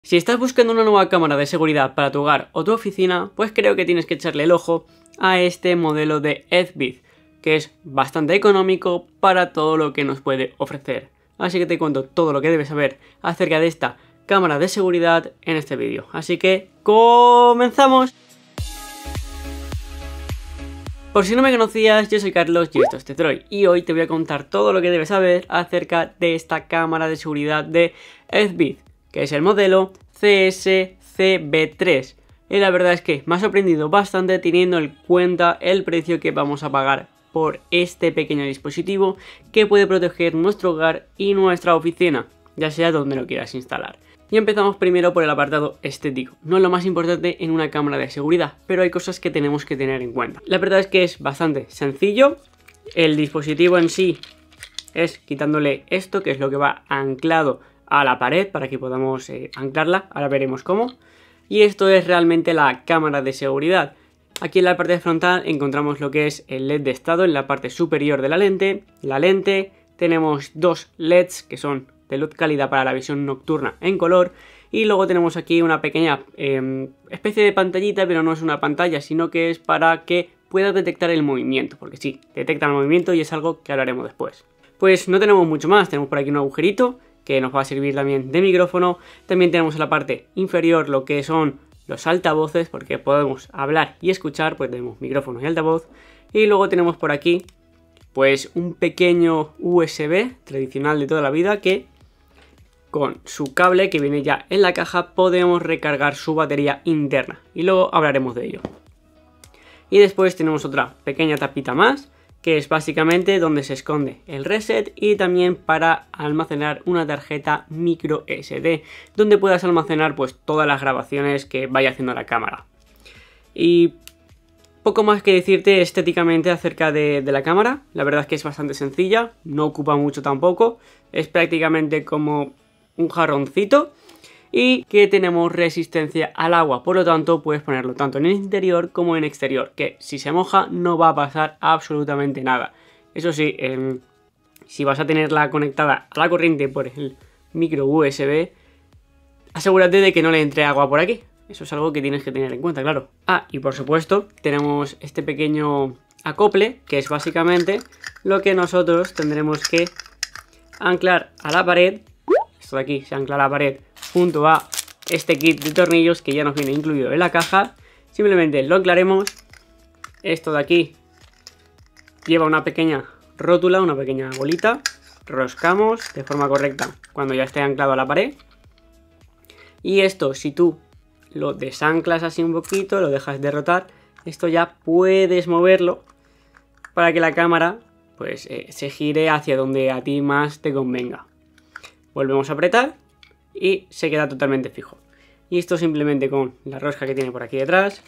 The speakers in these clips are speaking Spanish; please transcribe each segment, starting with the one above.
Si estás buscando una nueva cámara de seguridad para tu hogar o tu oficina, pues creo que tienes que echarle el ojo a este modelo de Ezvid, que es bastante económico para todo lo que nos puede ofrecer. Así que te cuento todo lo que debes saber acerca de esta cámara de seguridad en este vídeo. Así que ¡comenzamos! Por si no me conocías, yo soy Carlos y esto es Tetroy, y hoy te voy a contar todo lo que debes saber acerca de esta cámara de seguridad de Ezvid, que es el modelo CS-CB3. Y la verdad es que me ha sorprendido bastante teniendo en cuenta el precio que vamos a pagar por este pequeño dispositivo que puede proteger nuestro hogar y nuestra oficina, ya sea donde lo quieras instalar. Y empezamos primero por el apartado estético. No es lo más importante en una cámara de seguridad, pero hay cosas que tenemos que tener en cuenta. La verdad es que es bastante sencillo. El dispositivo en sí es quitándole esto, que es lo que va anclado a la pared para que podamos anclarla. Ahora veremos cómo. Y esto es realmente la cámara de seguridad. Aquí en la parte frontal encontramos lo que es el LED de estado en la parte superior de la lente. Tenemos dos LEDs que son de luz cálida para la visión nocturna en color, y luego tenemos aquí una pequeña especie de pantallita, pero no es una pantalla, sino que es para que pueda detectar el movimiento, porque sí, detecta el movimiento y es algo que hablaremos después. Pues no tenemos mucho más, tenemos por aquí un agujerito que nos va a servir también de micrófono. También tenemos en la parte inferior lo que son los altavoces, porque podemos hablar y escuchar, pues tenemos micrófono y altavoz. Y luego tenemos por aquí pues un pequeño USB tradicional de toda la vida que con su cable que viene ya en la caja podemos recargar su batería interna, y luego hablaremos de ello. Y después tenemos otra pequeña tapita más, que es básicamente donde se esconde el reset, y también para almacenar una tarjeta micro SD, donde puedas almacenar pues todas las grabaciones que vaya haciendo la cámara. Y poco más que decirte estéticamente acerca de la cámara. La verdad es que es bastante sencilla, no ocupa mucho tampoco, es prácticamente como un jarroncito, y que tenemos resistencia al agua, por lo tanto puedes ponerlo tanto en el interior como en exterior, que si se moja no va a pasar absolutamente nada. Eso sí, si vas a tenerla conectada a la corriente por el micro USB, asegúrate de que no le entre agua por aquí. Eso es algo que tienes que tener en cuenta, claro. Ah, y por supuesto tenemos este pequeño acople, que es básicamente lo que nosotros tendremos que anclar a la pared. Esto de aquí se ancla a la pared junto a este kit de tornillos que ya nos viene incluido en la caja. Simplemente lo anclaremos. Esto de aquí lleva una pequeña rótula, una pequeña bolita. Roscamos de forma correcta cuando ya esté anclado a la pared. Y esto, si tú lo desanclas así un poquito, lo dejas de rotar, esto ya puedes moverlo para que la cámara pues se gire hacia donde a ti más te convenga. Volvemos a apretar y se queda totalmente fijo. Y esto simplemente con la rosca que tiene por aquí detrás.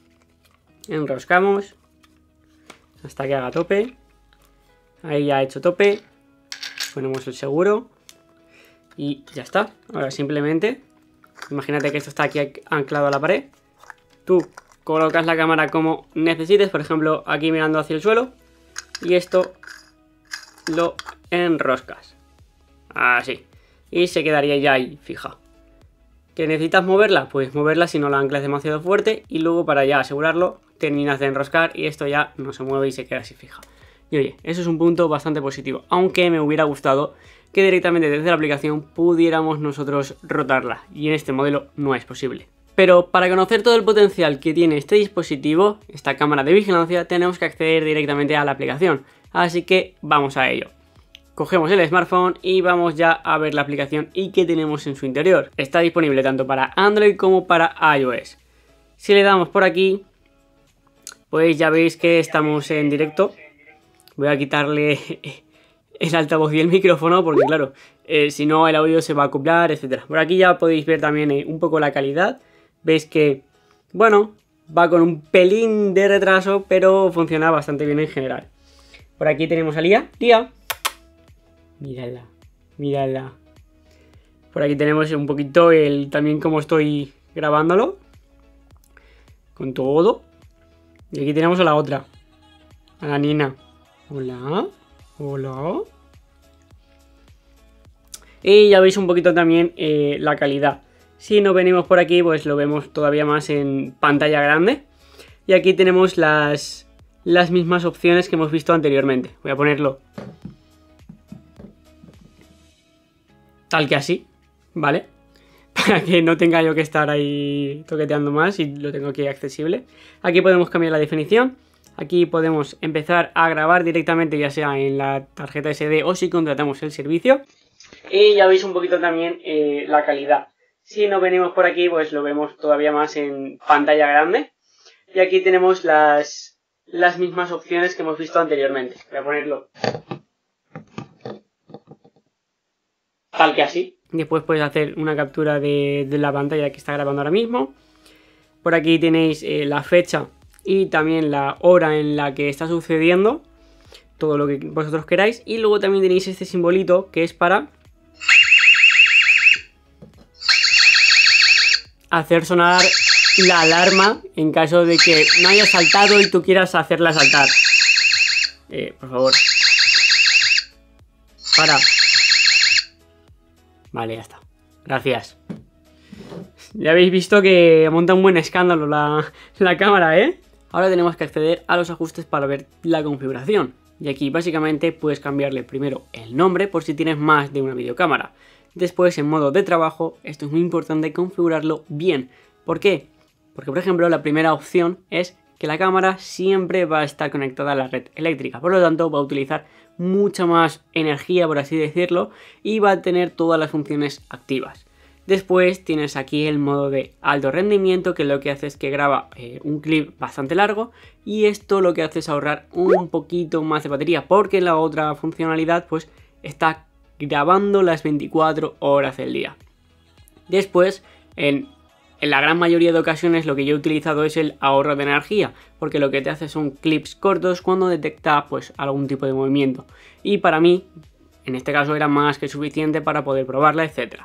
Enroscamos hasta que haga tope. Ahí ya ha hecho tope. Ponemos el seguro y ya está. Ahora simplemente, imagínate que esto está aquí anclado a la pared. Tú colocas la cámara como necesites, por ejemplo aquí mirando hacia el suelo, y esto lo enroscas así, y se quedaría ya ahí fija. ¿Que necesitas moverla? Pues moverla si no la anclas demasiado fuerte, y luego para ya asegurarlo terminas de enroscar y esto ya no se mueve y se queda así fija. Y oye, eso es un punto bastante positivo, aunque me hubiera gustado que directamente desde la aplicación pudiéramos nosotros rotarla, y en este modelo no es posible. Pero para conocer todo el potencial que tiene este dispositivo, esta cámara de vigilancia, tenemos que acceder directamente a la aplicación, así que vamos a ello. Cogemos el smartphone y vamos ya a ver la aplicación y qué tenemos en su interior. Está disponible tanto para Android como para iOS. Si le damos por aquí, pues ya veis que estamos en directo. Voy a quitarle el altavoz y el micrófono porque claro, si no el audio se va a acoplar, etc. Por aquí ya podéis ver también un poco la calidad. Veis que, bueno, va con un pelín de retraso, pero funciona bastante bien en general. Por aquí tenemos a Lía. Lía. Mírala, mírala. Por aquí tenemos un poquito también cómo estoy grabándolo. Con todo. Y aquí tenemos a la otra. A la Nina. Hola. Hola. Y ya veis un poquito también la calidad. Si nos venimos por aquí, pues lo vemos todavía más en pantalla grande. Y aquí tenemos las mismas opciones que hemos visto anteriormente. Voy a ponerlo tal que así, ¿vale? Para que no tenga yo que estar ahí toqueteando más y lo tengo aquí accesible. Aquí podemos cambiar la definición. Aquí podemos empezar a grabar directamente, ya sea en la tarjeta SD o si contratamos el servicio. Y ya veis un poquito también la calidad. Si nos venimos por aquí, pues lo vemos todavía más en pantalla grande. Y aquí tenemos las mismas opciones que hemos visto anteriormente. Voy a ponerlo tal que así. Después puedes hacer una captura de la pantalla que está grabando ahora mismo. Por aquí tenéis la fecha y también la hora en la que está sucediendo. Todo lo que vosotros queráis. Y luego también tenéis este simbolito que es para hacer sonar la alarma en caso de que no haya saltado y tú quieras hacerla saltar. Por favor. Para. Vale, ya está. Gracias. Ya habéis visto que monta un buen escándalo la cámara, ¿eh? Ahora tenemos que acceder a los ajustes para ver la configuración. Y aquí básicamente puedes cambiarle primero el nombre por si tienes más de una videocámara. Después en modo de trabajo, esto es muy importante configurarlo bien. ¿Por qué? Porque por ejemplo la primera opción es que la cámara siempre va a estar conectada a la red eléctrica. Por lo tanto va a utilizar mucha más energía, por así decirlo, y va a tener todas las funciones activas. Después tienes aquí el modo de alto rendimiento, que lo que hace es que graba un clip bastante largo y esto lo que hace es ahorrar un poquito más de batería, porque la otra funcionalidad pues está grabando las 24 horas del día. Después, en la gran mayoría de ocasiones lo que yo he utilizado es el ahorro de energía, porque lo que te hace son clips cortos cuando detecta pues algún tipo de movimiento. Y para mí, en este caso era más que suficiente para poder probarla, etc.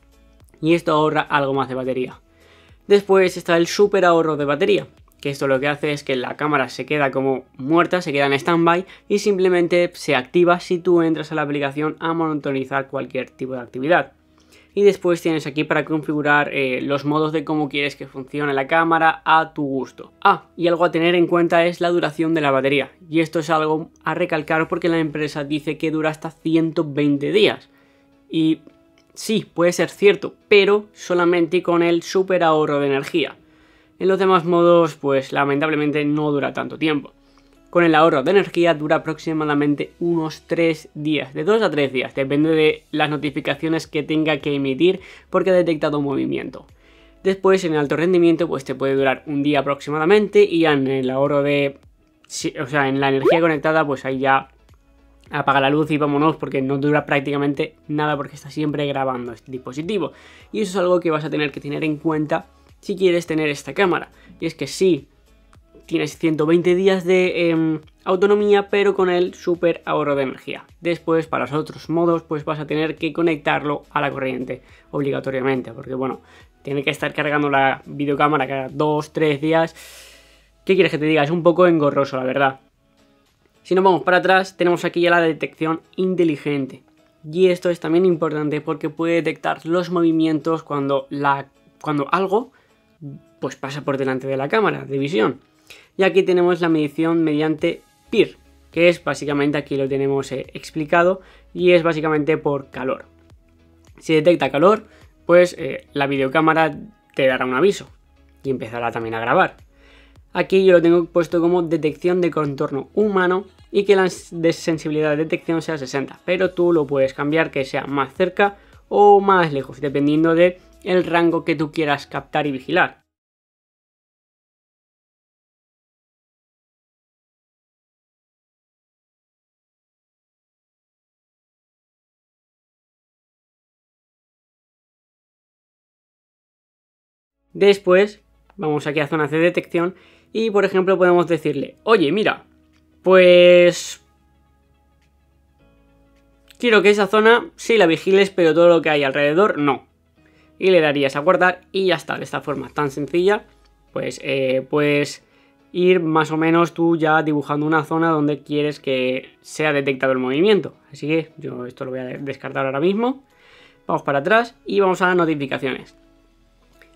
Y esto ahorra algo más de batería. Después está el super ahorro de batería, que esto lo que hace es que la cámara se queda como muerta, se queda en stand-by y simplemente se activa si tú entras a la aplicación a monitorizar cualquier tipo de actividad. Y después tienes aquí para configurar los modos de cómo quieres que funcione la cámara a tu gusto. Y algo a tener en cuenta es la duración de la batería. Y esto es algo a recalcar porque la empresa dice que dura hasta 120 días. Y sí, puede ser cierto, pero solamente con el super ahorro de energía. En los demás modos, pues lamentablemente no dura tanto tiempo. Con el ahorro de energía dura aproximadamente unos 3 días, de 2 a 3 días, depende de las notificaciones que tenga que emitir porque ha detectado un movimiento. Después en el alto rendimiento pues te puede durar un día aproximadamente y en el ahorro de... o sea, en la energía conectada pues ahí ya apaga la luz y vámonos porque no dura prácticamente nada porque está siempre grabando este dispositivo. Y eso es algo que vas a tener que tener en cuenta si quieres tener esta cámara. Y es que sí, tienes 120 días de autonomía, pero con el super ahorro de energía. Después, para los otros modos, pues vas a tener que conectarlo a la corriente, obligatoriamente, porque bueno, tiene que estar cargando la videocámara cada 2-3 días. ¿Qué quieres que te diga? Es un poco engorroso, la verdad. Si nos vamos para atrás, tenemos aquí ya la detección inteligente. Y esto es también importante porque puede detectar los movimientos cuando algo pues pasa por delante de la cámara de visión. Y aquí tenemos la medición mediante PIR, que es básicamente, aquí lo tenemos explicado, y es básicamente por calor. Si detecta calor, pues la videocámara te dará un aviso y empezará también a grabar. Aquí yo lo tengo puesto como detección de contorno humano y que la sensibilidad de detección sea 60, pero tú lo puedes cambiar que sea más cerca o más lejos, dependiendo del rango que tú quieras captar y vigilar. Después vamos aquí a zonas de detección y por ejemplo podemos decirle, oye mira, pues quiero que esa zona sí la vigiles, pero todo lo que hay alrededor no. Y le darías a guardar y ya está. De esta forma tan sencilla pues puedes ir más o menos tú ya dibujando una zona donde quieres que sea detectado el movimiento. Así que yo esto lo voy a descartar ahora mismo. Vamos para atrás y vamos a las notificaciones.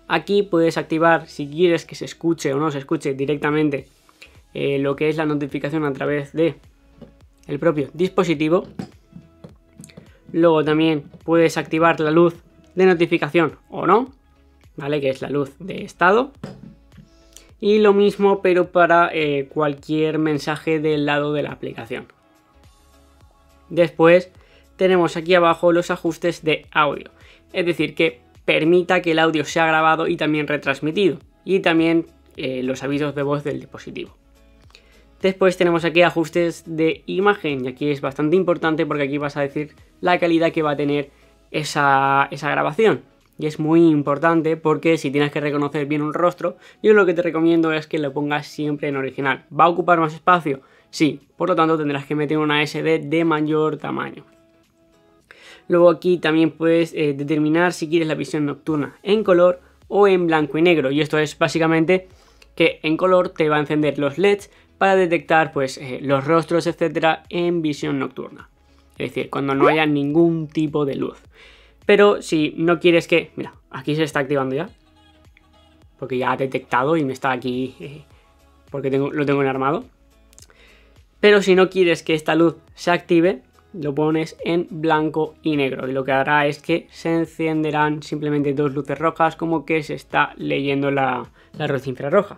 Aquí puedes activar si quieres que se escuche o no se escuche directamente lo que es la notificación a través de el propio dispositivo. Luego también puedes activar la luz de notificación o no, ¿vale? Que es la luz de estado. Y lo mismo, pero para cualquier mensaje del lado de la aplicación. Después tenemos aquí abajo los ajustes de audio. Es decir, que permita que el audio sea grabado y también retransmitido. Y también los avisos de voz del dispositivo. Después tenemos aquí ajustes de imagen. Y aquí es bastante importante porque aquí vas a decir la calidad que va a tener esa grabación. Y es muy importante porque si tienes que reconocer bien un rostro, yo lo que te recomiendo es que lo pongas siempre en original. ¿Va a ocupar más espacio? Sí, por lo tanto tendrás que meter una SD de mayor tamaño. Luego aquí también puedes determinar si quieres la visión nocturna en color o en blanco y negro. Y esto es básicamente que en color te va a encender los LEDs para detectar pues, los rostros, etcétera, en visión nocturna. Es decir, cuando no haya ningún tipo de luz. Pero si no quieres que... Mira, aquí se está activando ya. Porque ya ha detectado y me está aquí... porque lo tengo enarmado. Pero si no quieres que esta luz se active, lo pones en blanco y negro. Y lo que hará es que se encenderán simplemente dos luces rojas, como que se está leyendo la luz infrarroja.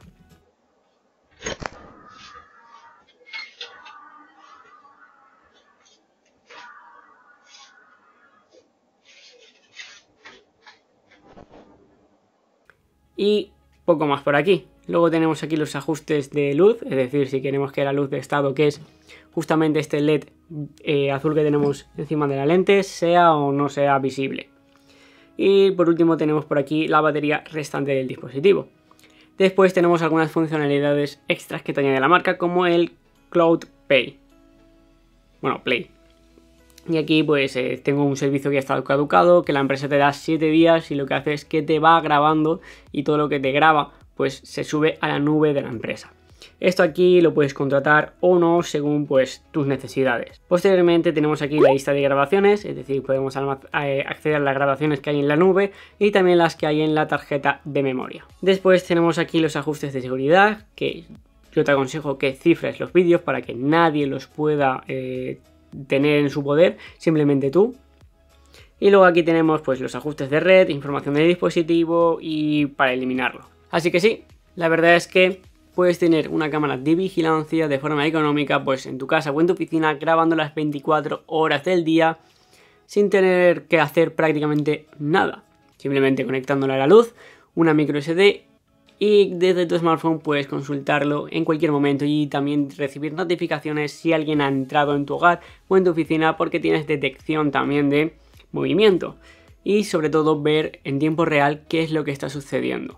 Y poco más por aquí. Luego tenemos aquí los ajustes de luz, es decir, si queremos que la luz de estado, que es justamente este LED azul que tenemos encima de la lente, sea o no sea visible. Y por último tenemos por aquí la batería restante del dispositivo. Después tenemos algunas funcionalidades extras que te añade la marca, como el Cloud Pay. Bueno, Play. Y aquí pues tengo un servicio que ya está caducado, que la empresa te da 7 días y lo que hace es que te va grabando y todo lo que te graba pues se sube a la nube de la empresa. Esto aquí lo puedes contratar o no según pues tus necesidades. Posteriormente tenemos aquí la lista de grabaciones, es decir, podemos acceder a las grabaciones que hay en la nube y también las que hay en la tarjeta de memoria. Después tenemos aquí los ajustes de seguridad, que yo te aconsejo que cifres los vídeos para que nadie los pueda tener en su poder, simplemente tú. Y luego aquí tenemos pues los ajustes de red, información del dispositivo y para eliminarlo. Así que sí, la verdad es que puedes tener una cámara de vigilancia de forma económica pues en tu casa o en tu oficina, grabando las 24 horas del día sin tener que hacer prácticamente nada, simplemente conectándola a la luz, una micro SD, y desde tu smartphone puedes consultarlo en cualquier momento y también recibir notificaciones si alguien ha entrado en tu hogar o en tu oficina, porque tienes detección también de movimiento y sobre todo ver en tiempo real qué es lo que está sucediendo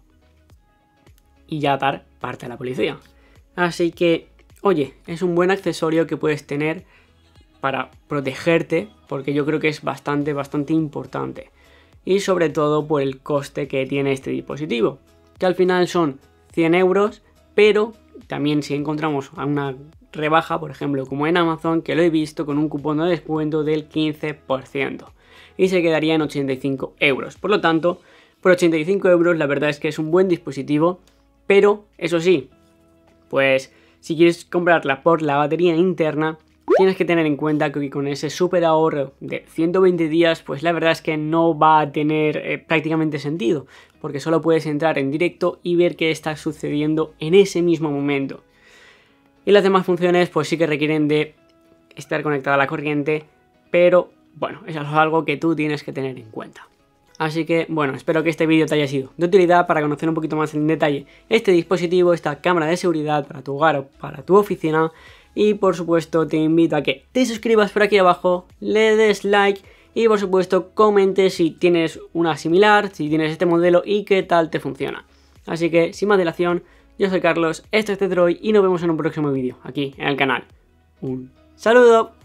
y ya dar parte a la policía. Así que, oye, es un buen accesorio que puedes tener para protegerte, porque yo creo que es bastante importante, y sobre todo por el coste que tiene este dispositivo, que al final son 100 euros, pero también si encontramos a una rebaja, por ejemplo como en Amazon, que lo he visto con un cupón de descuento del 15%, y se quedaría en 85 euros. Por lo tanto, por 85 euros la verdad es que es un buen dispositivo, pero eso sí, pues si quieres comprarla por la batería interna, tienes que tener en cuenta que con ese super ahorro de 120 días, pues la verdad es que no va a tener prácticamente sentido, porque solo puedes entrar en directo y ver qué está sucediendo en ese mismo momento. Y las demás funciones pues sí que requieren de estar conectada a la corriente, pero bueno, eso es algo que tú tienes que tener en cuenta. Así que bueno, espero que este vídeo te haya sido de utilidad para conocer un poquito más en detalle este dispositivo, esta cámara de seguridad para tu hogar o para tu oficina. Y por supuesto te invito a que te suscribas por aquí abajo, le des like y por supuesto comentes si tienes una similar, si tienes este modelo y qué tal te funciona. Así que sin más dilación, yo soy Carlos, esto es Tetroid y nos vemos en un próximo vídeo aquí en el canal. Un saludo.